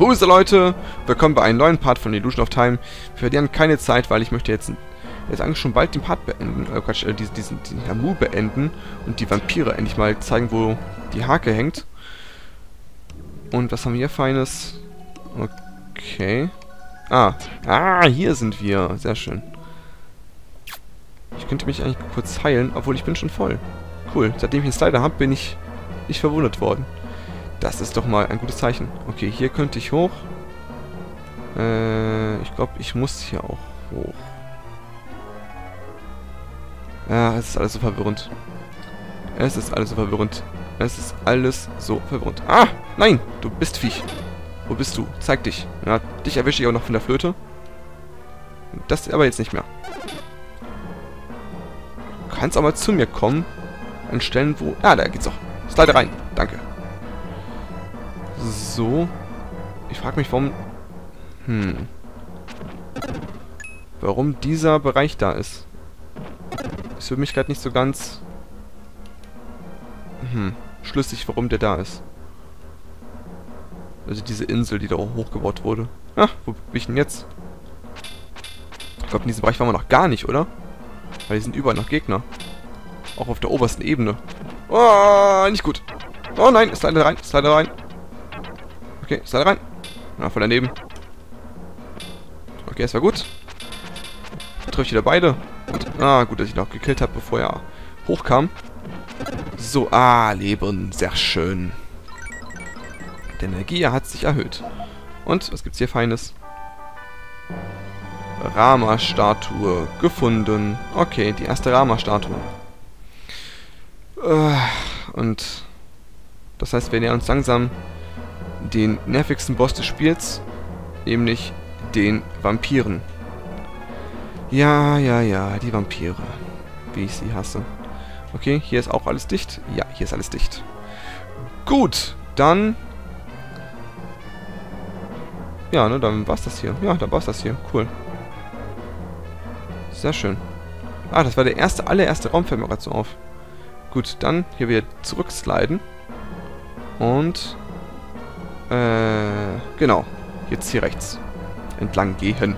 Huse Leute, willkommen bei einem neuen Part von Illusion of Time. Wir verlieren keine Zeit, weil ich möchte jetzt eigentlich schon bald den Part beenden, diesen Hamu beenden und die Vampire endlich mal zeigen, wo die Hake hängt. Und was haben wir hier Feines? Okay. Hier sind wir. Sehr schön. Ich könnte mich eigentlich kurz heilen, obwohl ich bin schon voll. Cool. Seitdem ich einen Slider habe, bin ich nicht verwundet worden. Das ist doch mal ein gutes Zeichen. Okay, hier könnte ich hoch. Ich glaube, ich muss hier auch hoch. Ja, es ist alles so verwirrend. Es ist alles so verwirrend. Es ist alles so verwirrend. Ah! Nein! Du bist Viech. Wo bist du? Zeig dich. Ja, dich erwische ich auch noch von der Flöte. Das aber jetzt nicht mehr. Du kannst auch mal zu mir kommen. An Stellen, wo... Ah, da geht's doch. Slide rein. Danke. So. Ich frage mich, warum... Warum dieser Bereich da ist. Ist für mich gerade nicht so ganz... schlüssig, warum der da ist. Also diese Insel, die da hochgebaut wurde. Ah, wo bin ich denn jetzt? Ich glaube, in diesem Bereich waren wir noch gar nicht, oder? Weil hier sind überall noch Gegner. Auch auf der obersten Ebene. Oh, nicht gut. Oh nein, slide rein, slide rein. Okay, slide rein. Na, voll daneben. Okay, es war gut. Treffe ich wieder beide. Und, gut, dass ich noch gekillt habe, bevor er hochkam. So, Leben. Sehr schön. Die Energie hat sich erhöht. Und, was gibt's hier Feines? Rama-Statue gefunden. Okay, die erste Rama-Statue. Und das heißt, wir nähern uns langsam den nervigsten Boss des Spiels, nämlich den Vampiren. Ja, die Vampire. Wie ich sie hasse. Okay, hier ist auch alles dicht. Ja, hier ist alles dicht. Gut, dann... Ja, ne, dann war's das hier. Ja, dann war's das hier. Cool. Sehr schön. Das war der allererste Raum, fällt mir gerade so auf. Gut, dann hier wieder zurücksliden. Und... genau. Jetzt hier rechts. Entlang gehen.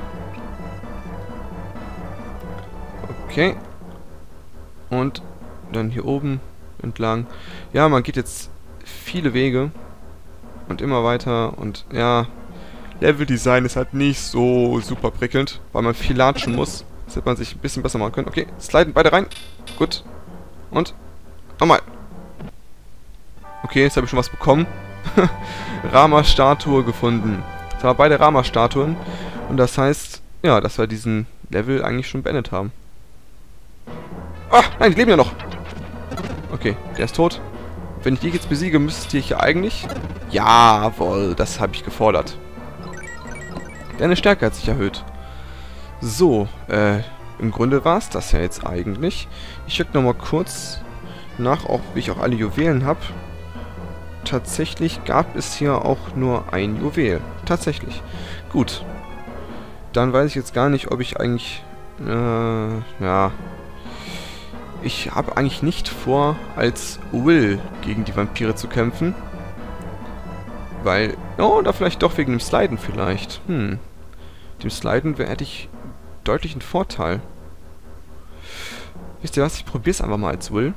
Okay. Und dann hier oben entlang. Ja, man geht jetzt viele Wege. Und immer weiter. Und ja, Leveldesign ist halt nicht so super prickelnd, weil man viel latschen muss. Das hätte man sich ein bisschen besser machen können. Okay, sliden beide rein. Gut. Und nochmal. Okay, jetzt habe ich schon was bekommen. Rama-Statue gefunden. Jetzt haben wir beide Rama-Statuen. Und das heißt, ja, dass wir diesen Level eigentlich schon beendet haben. Nein, die leben ja noch. Okay, der ist tot. Wenn ich dich jetzt besiege, müsste ich ja eigentlich... Jawohl, das habe ich gefordert. Deine Stärke hat sich erhöht. So, im Grunde war es das ja jetzt eigentlich. Ich check nochmal kurz nach, wie ich auch alle Juwelen habe. Tatsächlich gab es hier auch nur ein Juwel. Tatsächlich. Gut. Dann weiß ich jetzt gar nicht, ob ich eigentlich... ja... Ich habe eigentlich nicht vor, als Will gegen die Vampire zu kämpfen. Weil... Oh, da vielleicht doch wegen dem Sliden vielleicht. Dem Sliden hätte ich deutlich einen Vorteil. Wisst ihr was? Ich probiere es einfach mal als Will.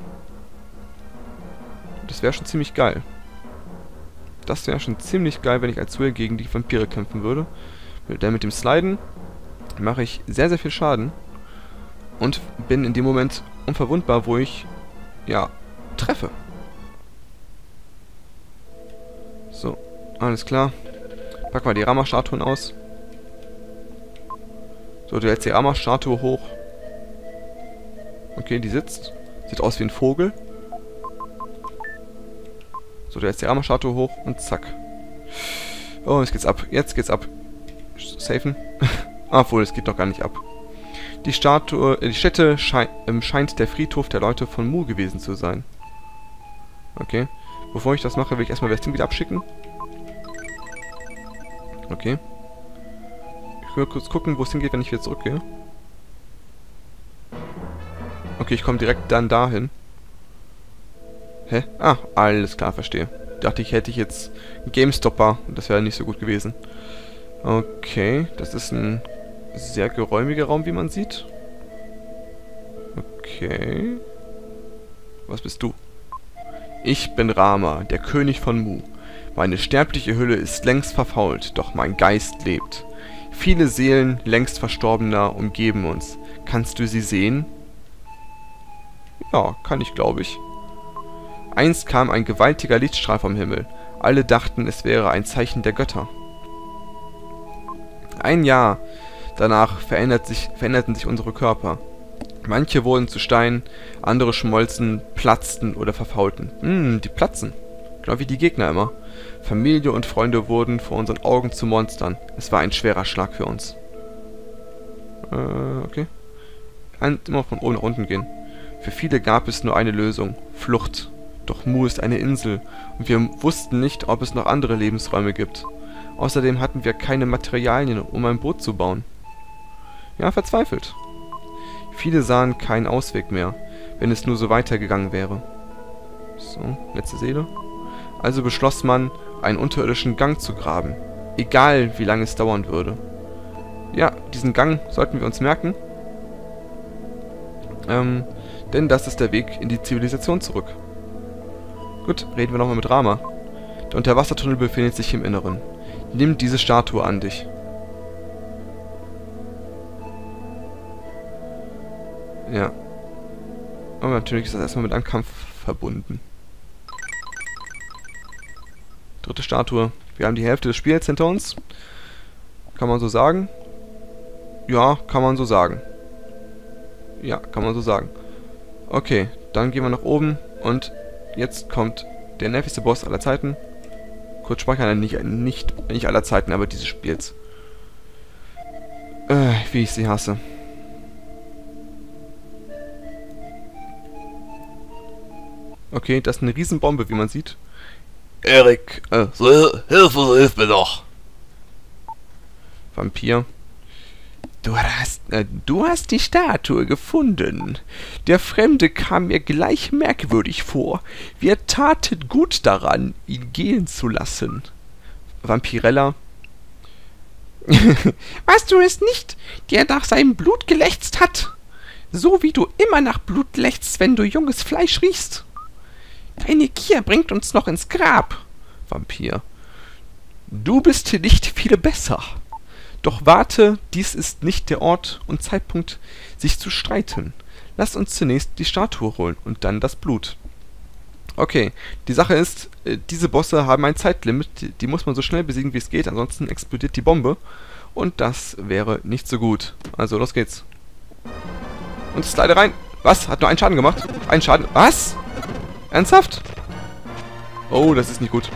Das wäre schon ziemlich geil. Das wäre schon ziemlich geil, wenn ich als Will gegen die Vampire kämpfen würde. Denn mit dem Sliden mache ich sehr, sehr viel Schaden. Und bin in dem Moment unverwundbar, wo ich, ja, treffe. So, alles klar. Pack mal die Rama-Statuen aus. So, du hältst die Rama-Statue hoch. Okay, die sitzt. Sieht aus wie ein Vogel. So, du hältst die Rama-Statue hoch und zack. Oh, jetzt geht's ab. Jetzt geht's ab. Safen. Obwohl, es geht doch gar nicht ab. Die Stätte scheint der Friedhof der Leute von Mu gewesen zu sein. Okay. Bevor ich das mache, will ich erstmal das Ding wieder abschicken. Okay. Ich will kurz gucken, wo es hingeht, wenn ich wieder zurückgehe. Okay, ich komme direkt dann dahin. Hä? Alles klar, verstehe. dachte ich, hätte ich jetzt einen GameStopper. Und das wäre nicht so gut gewesen. Okay, das ist ein sehr geräumiger Raum, wie man sieht. Okay. Was bist du? Ich bin Rama, der König von Mu. Meine sterbliche Hülle ist längst verfault, doch mein Geist lebt. Viele Seelen längst Verstorbener umgeben uns. Kannst du sie sehen? Ja, kann ich, glaube ich. Einst kam ein gewaltiger Lichtstrahl vom Himmel. Alle dachten, es wäre ein Zeichen der Götter. Ein Jahr danach veränderten sich unsere Körper. Manche wurden zu Stein, andere schmolzen, platzten oder verfaulten. Die platzen. Genau wie die Gegner immer. Familie und Freunde wurden vor unseren Augen zu Monstern. Es war ein schwerer Schlag für uns. Okay. Immer von oben nach unten gehen. Für viele gab es nur eine Lösung. Flucht. Doch Mu ist eine Insel und wir wussten nicht, ob es noch andere Lebensräume gibt. Außerdem hatten wir keine Materialien, um ein Boot zu bauen. Ja, verzweifelt. Viele sahen keinen Ausweg mehr, wenn es nur so weitergegangen wäre. So, letzte Seele. Also beschloss man, einen unterirdischen Gang zu graben. Egal, wie lange es dauern würde. Ja, diesen Gang sollten wir uns merken. Denn das ist der Weg in die Zivilisation zurück. Gut, reden wir nochmal mit Rama. Der Unterwassertunnel befindet sich im Inneren. Nimm diese Statue an dich. Ja. Aber natürlich ist das erstmal mit einem Kampf verbunden. Dritte Statue. Wir haben die Hälfte des Spiels hinter uns. Kann man so sagen? Ja, kann man so sagen. Ja, kann man so sagen. Okay, dann gehen wir nach oben und jetzt kommt der nervigste Boss aller Zeiten. Kurz speichern, nicht aller Zeiten, aber dieses Spiels. Wie ich sie hasse. Okay, das ist eine Riesenbombe, wie man sieht. Erik, hilf mir doch. Vampir. Du hast die Statue gefunden. Der Fremde kam mir gleich merkwürdig vor. Wir taten gut daran, ihn gehen zu lassen. Vampirella. Warst du es nicht, der nach seinem Blut gelächzt hat? So wie du immer nach Blut lechzt, wenn du junges Fleisch riechst. Deine Gier bringt uns noch ins Grab. Vampir. Du bist nicht viel besser. Doch warte, dies ist nicht der Ort und Zeitpunkt, sich zu streiten. Lass uns zunächst die Statue holen und dann das Blut. Okay, die Sache ist, diese Bosse haben ein Zeitlimit, die muss man so schnell besiegen, wie es geht, ansonsten explodiert die Bombe. Und das wäre nicht so gut. Also, los geht's. Und slide rein. Was? Hat nur einen Schaden gemacht? Einen Schaden? Was? Ernsthaft? Oh, das ist nicht gut.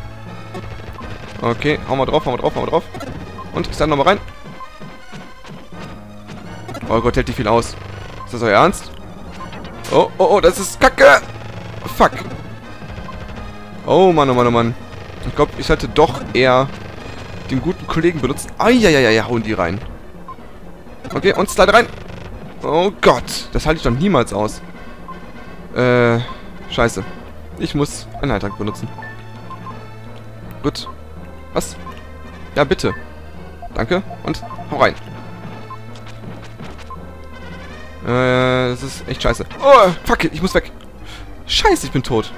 Okay, hauen wir drauf, hauen wir drauf, hauen wir drauf. Und ich sage nochmal rein. Oh Gott, hält die viel aus. Ist das euer Ernst? Oh, oh, oh, das ist Kacke. Fuck. Oh Mann, oh Mann, oh Mann. Ich glaube, ich sollte doch eher den guten Kollegen benutzen. Eieieiei, hauen die rein. Okay, und slide rein. Oh Gott, das halte ich doch niemals aus. Scheiße. Ich muss einen Heiltrank benutzen. Gut. Was? Ja, bitte. Danke. Und hau rein. Das ist echt scheiße. Oh, fuck it, ich muss weg. Scheiße, ich bin tot.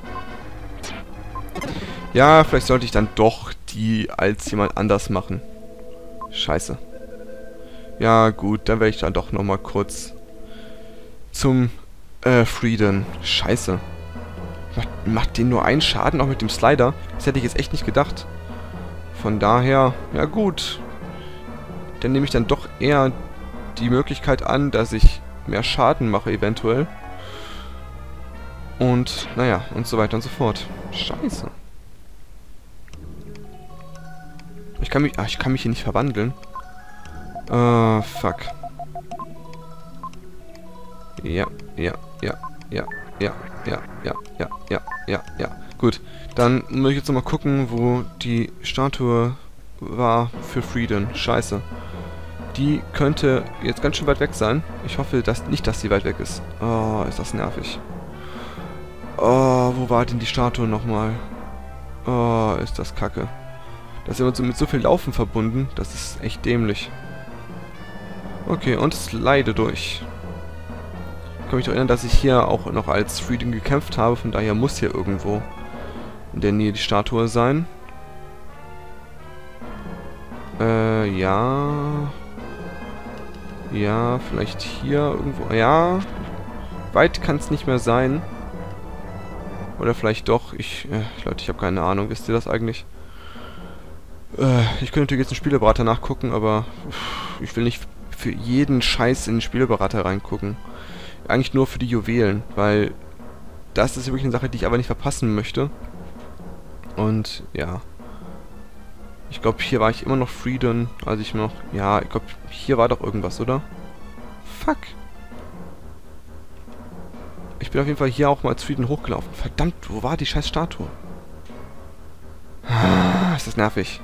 Ja, vielleicht sollte ich dann doch die als jemand anders machen. Scheiße. Ja, gut, dann werde ich dann doch nochmal kurz zum Frieden. Scheiße. Macht den nur einen Schaden, auch mit dem Slider? Das hätte ich jetzt echt nicht gedacht. Von daher, ja gut. Dann nehme ich dann doch eher die Möglichkeit an, dass ich mehr Schaden mache eventuell. Und, naja, und so weiter und so fort. Scheiße. Ich kann mich hier nicht verwandeln. Fuck. Ja. Gut, dann muss ich jetzt nochmal gucken, wo die Statue war für Frieden. Scheiße. Die könnte jetzt ganz schön weit weg sein. Ich hoffe nicht, dass sie weit weg ist. Oh, ist das nervig. Oh, wo war denn die Statue nochmal? Oh, ist das kacke. Das ist immer so mit so viel Laufen verbunden. Das ist echt dämlich. Okay, und slide durch. Ich kann mich doch erinnern, dass ich hier auch noch als Freedom gekämpft habe. Von daher muss hier irgendwo in der Nähe die Statue sein. Ja. Ja, vielleicht hier irgendwo. Ja. Weit kann es nicht mehr sein. Oder vielleicht doch. Leute, ich habe keine Ahnung. Wisst ihr das eigentlich? Ich könnte natürlich jetzt einen Spieleberater nachgucken, aber ich will nicht für jeden Scheiß in den Spieleberater reingucken. Eigentlich nur für die Juwelen, weil das ist wirklich eine Sache, die ich aber nicht verpassen möchte. Und ja. Ich glaube, hier war ich immer noch Freedom, als ich noch... Ja, ich glaube, hier war doch irgendwas, oder? Fuck. Ich bin auf jeden Fall hier auch mal als Freedom hochgelaufen. Verdammt, wo war die scheiß Statue? Ist das nervig.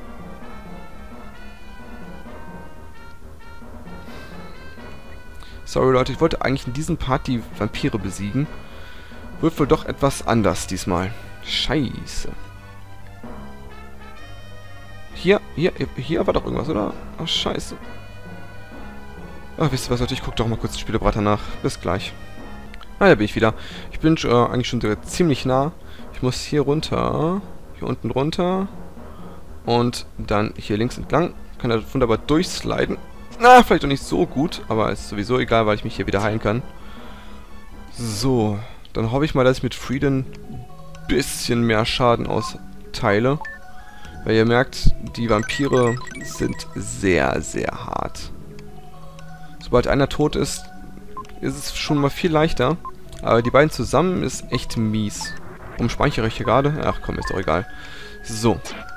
Sorry, Leute, ich wollte eigentlich in diesem Part die Vampire besiegen. Wird wohl doch etwas anders diesmal. Scheiße. Hier war doch irgendwas, oder? Ach, scheiße. Ach, wisst ihr was, Leute, ich gucke doch mal kurz den Spieleberater nach. Bis gleich. Ah, da bin ich wieder. Ich bin eigentlich schon ziemlich nah. Ich muss hier runter. Hier unten runter. Und dann hier links entlang. Kann da wunderbar durchsliden. Na, vielleicht doch nicht so gut, aber ist sowieso egal, weil ich mich hier wieder heilen kann. So, dann hoffe ich mal, dass ich mit Freedom ein bisschen mehr Schaden austeile. Weil ihr merkt, die Vampire sind sehr, sehr hart. Sobald einer tot ist, ist es schon mal viel leichter. Aber die beiden zusammen ist echt mies. Warum speichere ich hier gerade? Ach komm, ist doch egal. So.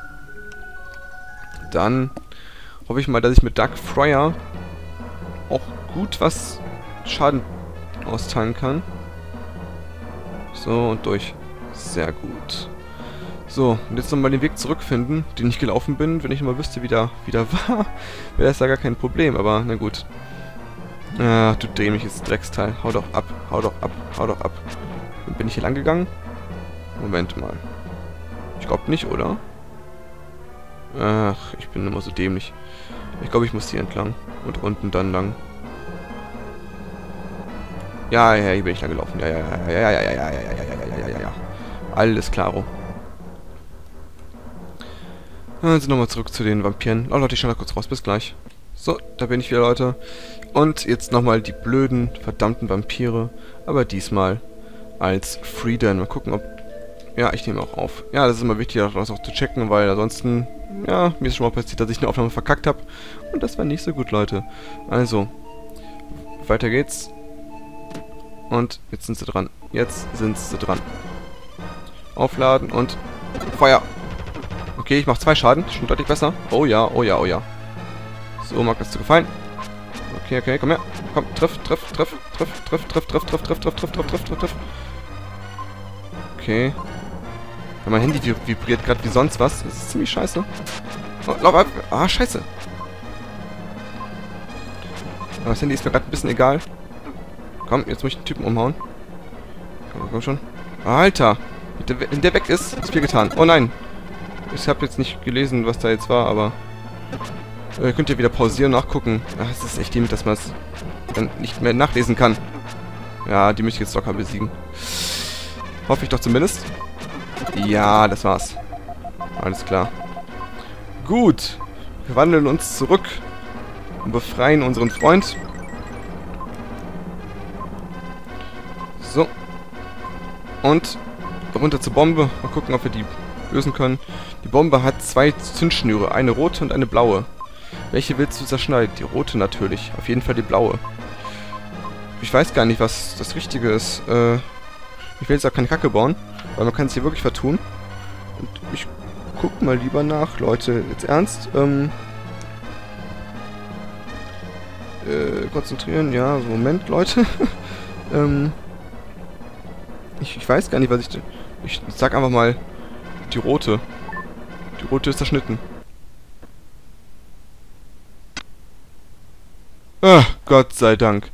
Dann hoffe ich mal, dass ich mit Dark Friar auch gut was Schaden austeilen kann. So, und durch. Sehr gut. So, und jetzt nochmal den Weg zurückfinden, den ich gelaufen bin. Wenn ich mal wüsste, wie da wieder war, wäre das ja gar kein Problem, aber na gut. Ach, du dämliches Drecksteil. Hau doch ab, hau doch ab, hau doch ab. Bin ich hier lang gegangen? Moment mal. Ich glaube nicht, oder? Ach, ich bin immer so dämlich. Ich glaube, ich muss hier entlang. Und unten dann lang. Ja, hier bin ich lang gelaufen. Ja. Alles klaro. Dann sind wir nochmal zurück zu den Vampiren. Oh Leute, ich schau da kurz raus. Bis gleich. So, da bin ich wieder, Leute. Und jetzt nochmal die blöden, verdammten Vampire. Aber diesmal als Freedom. Mal gucken, ob... Ja, ich nehme auch auf. Ja, das ist immer wichtig, das auch zu checken, weil ansonsten... Ja, mir ist schon mal passiert, dass ich eine Aufnahme verkackt habe. Und das war nicht so gut, Leute. Also, weiter geht's. Und jetzt sind sie dran. Jetzt sind sie dran. Aufladen und Feuer. Okay, ich mache 2 Schaden. Schon deutlich besser. Oh ja, oh ja, oh ja. So, mag das zu gefallen. Okay, komm her. Komm, triff. Okay. Ja, mein Handy vibriert gerade wie sonst was. Das ist ziemlich scheiße. Oh, lauf ab. Ah, scheiße. Aber das Handy ist mir gerade ein bisschen egal. Komm, jetzt muss ich den Typen umhauen. Komm schon. Alter. Wenn der weg ist, ist viel getan. Oh nein. Ich habe jetzt nicht gelesen, was da jetzt war, aber... könnt ihr wieder pausieren, nachgucken. Ach, es ist echt dämlich, dass man es dann nicht mehr nachlesen kann. Ja, die möchte ich jetzt locker besiegen. Hoffe ich doch zumindest. Ja, das war's. Alles klar. Gut. Wir wandeln uns zurück und befreien unseren Freund. So. Und runter zur Bombe. Mal gucken, ob wir die lösen können. Die Bombe hat 2 Zündschnüre. Eine rote und eine blaue. Welche willst du zerschneiden? Die rote natürlich. Auf jeden Fall die blaue. Ich weiß gar nicht, was das Richtige ist. Ich will jetzt auch keine Kacke bauen, weil man kann es hier wirklich vertun. Und ich guck mal lieber nach, Leute. Jetzt ernst. Konzentrieren. Ja, Moment, Leute. Ich weiß gar nicht, was ich... Ich sag einfach mal die rote. Die rote ist zerschnitten. Ah, Gott sei Dank.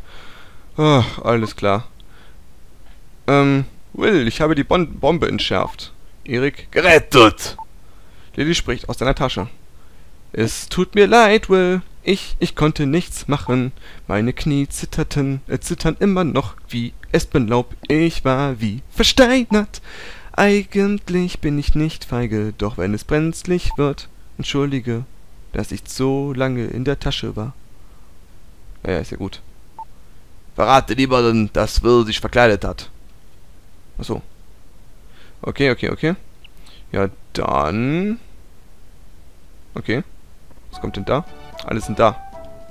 Ah, alles klar. Will, ich habe die Bombe entschärft. Erik gerettet. Lilly spricht aus seiner Tasche. Es tut mir leid, Will. Ich konnte nichts machen. Meine Knie zittern immer noch wie Espenlaub. Ich war wie versteinert. Eigentlich bin ich nicht feige, doch wenn es brenzlig wird, entschuldige, dass ich so lange in der Tasche war. Ja, ist ja gut. Verrate lieber, dass Will sich verkleidet hat. Achso. Okay. Ja, dann... Okay. Was kommt denn da? Alle sind da.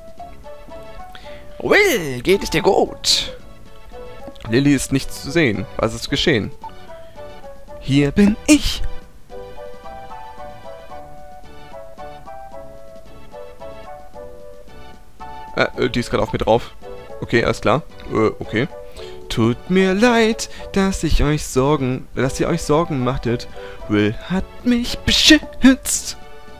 Will, geht es dir gut? Lilly ist nicht zu sehen. Was ist geschehen? Hier bin ich. Die ist gerade auf mir drauf. Okay, alles klar. Okay. Tut mir leid, dass ihr euch Sorgen machtet. Will hat mich beschützt.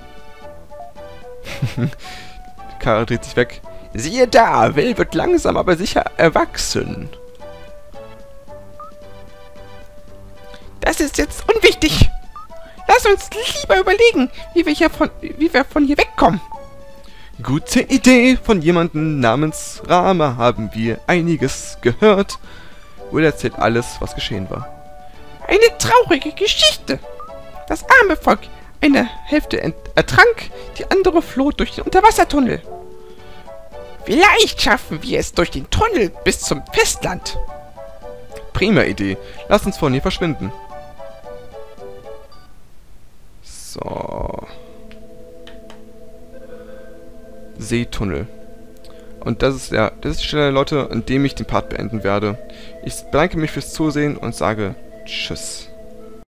Kara dreht sich weg. Siehe da, Will wird langsam aber sicher erwachsen. Das ist jetzt unwichtig. Lass uns lieber überlegen, wie wir von hier wegkommen. Gute Idee. Von jemandem namens Rama haben wir einiges gehört. Will erzählt alles, was geschehen war. Eine traurige Geschichte. Das arme Volk. Eine Hälfte ertrank, die andere floh durch den Unterwassertunnel. Vielleicht schaffen wir es durch den Tunnel bis zum Festland. Prima Idee. Lass uns von hier verschwinden. So. Seetunnel. Und das ist die Stelle, Leute, an dem ich den Part beenden werde. Ich bedanke mich fürs Zusehen und sage Tschüss.